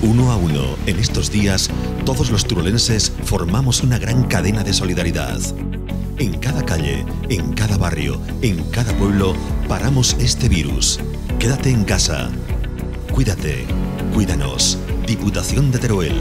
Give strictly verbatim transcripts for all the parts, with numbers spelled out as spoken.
Uno a uno, en estos días, todos los turolenses formamos una gran cadena de solidaridad. En cada calle, en cada barrio, en cada pueblo, paramos este virus. Quédate en casa. Cuídate. Cuídanos. Diputación de Teruel.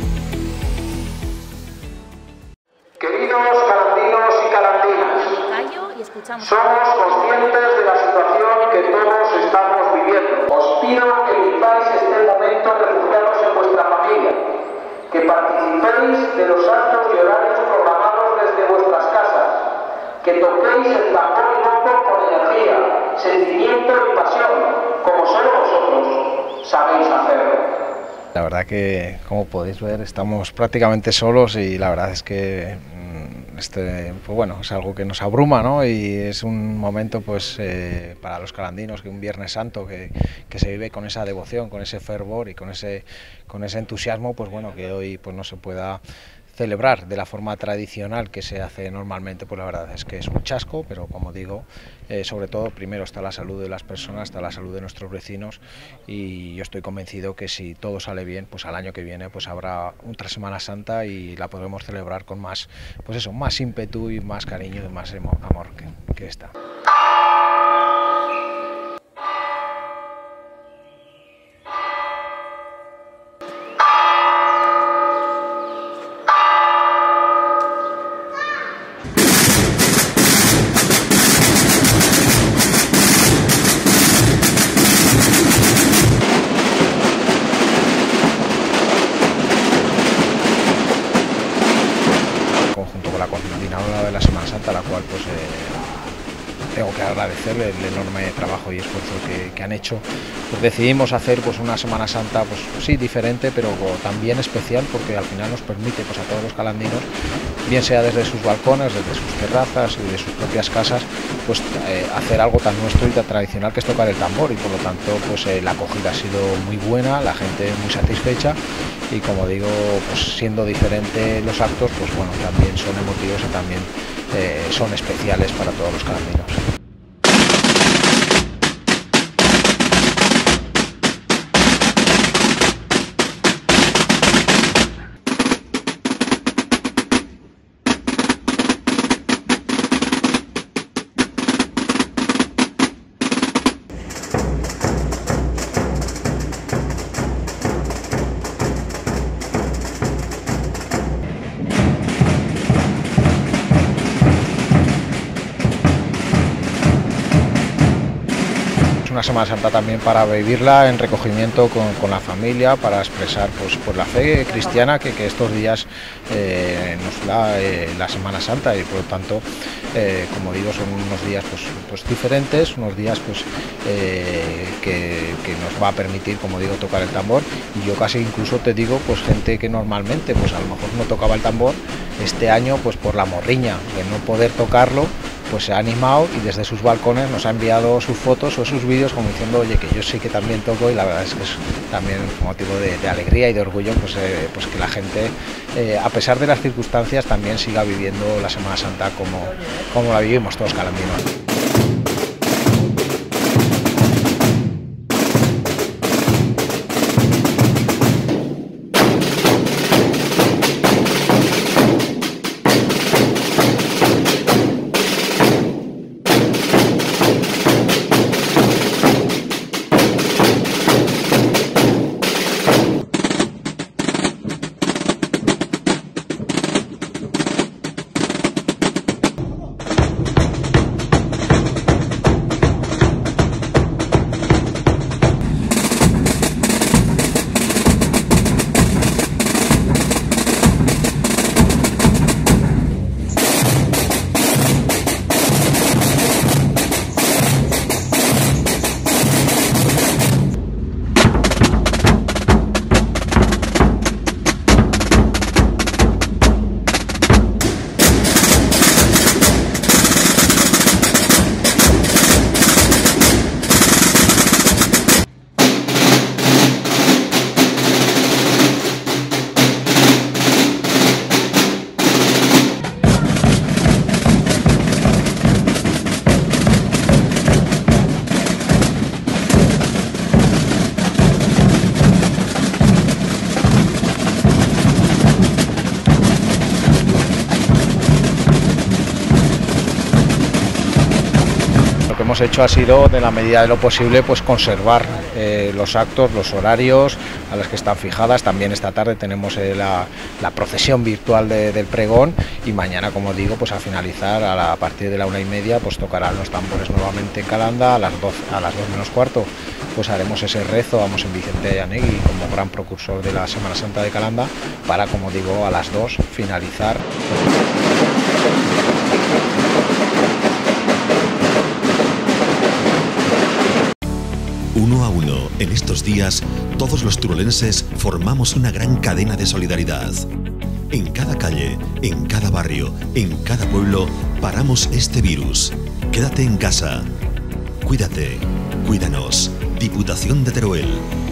Queridos calandinos y calandinas, somos conscientes de la situación que todos estamos viviendo. Os pido que viváis este momento refugiados en vuestra familia, que participéis de los actos y horarios programados desde vuestras casas, que toquéis el tambor y bombo con energía, sentimiento y pasión, como solo vosotros sabéis hacerlo. La verdad que, como podéis ver, estamos prácticamente solos y la verdad es que este, pues bueno, es algo que nos abruma, ¿no? Y es un momento, pues, eh, para los calandinos, que un Viernes Santo que, que se vive con esa devoción, con ese fervor y con ese, con ese entusiasmo, pues bueno, que hoy pues no se pueda celebrar de la forma tradicional que se hace normalmente. Pues la verdad es que es un chasco, pero como digo, eh, sobre todo primero está la salud de las personas, está la salud de nuestros vecinos, y yo estoy convencido que si todo sale bien, pues al año que viene pues habrá otra Semana Santa y la podremos celebrar con más, pues eso, más ímpetu y más cariño y más amor que, que esta. Junto con la coordinadora de la Semana Santa, a la cual pues eh, tengo que agradecerle el enorme trabajo y esfuerzo que, que han hecho, pues decidimos hacer pues una Semana Santa, pues sí, diferente, pero también especial, porque al final nos permite pues a todos los calandinos, bien sea desde sus balcones, desde sus terrazas y de sus propias casas, pues eh, hacer algo tan nuestro y tan tradicional, que es tocar el tambor, y por lo tanto pues eh, la acogida ha sido muy buena, la gente muy satisfecha. Y como digo, pues siendo diferente los actos, pues bueno, también son emotivos y también eh, son especiales para todos los calandinos. Una Semana Santa también para vivirla en recogimiento con, con la familia, para expresar pues, pues la fe cristiana que, que estos días eh, nos da eh, la Semana Santa, y por lo tanto, eh, como digo, son unos días pues, pues diferentes, unos días pues eh, que, que nos va a permitir, como digo, tocar el tambor. Y yo casi incluso te digo, pues gente que normalmente pues a lo mejor no tocaba el tambor, este año pues por la morriña de no poder tocarlo, pues se ha animado y desde sus balcones nos ha enviado sus fotos o sus vídeos como diciendo, oye, que yo sí que también toco, y la verdad es que es también un motivo de, de alegría y de orgullo, pues, eh, pues que la gente, eh, a pesar de las circunstancias, también siga viviendo la Semana Santa como, como la vivimos todos calandinos. hemos hecho ha sido, de la medida de lo posible, pues conservar eh, los actos, los horarios a los que están fijadas. También esta tarde tenemos eh, la, la procesión virtual de, del pregón, y mañana, como digo, pues a finalizar a, la, a partir de la una y media pues tocarán los tambores nuevamente en Calanda. A las dos, a las dos menos cuarto pues haremos ese rezo, vamos en Vicente Allanegui como gran precursor de la Semana Santa de Calanda, para, como digo, a las dos finalizar. Uno a uno, en estos días, todos los turolenses formamos una gran cadena de solidaridad. En cada calle, en cada barrio, en cada pueblo, paramos este virus. Quédate en casa. Cuídate. Cuídanos. Diputación de Teruel.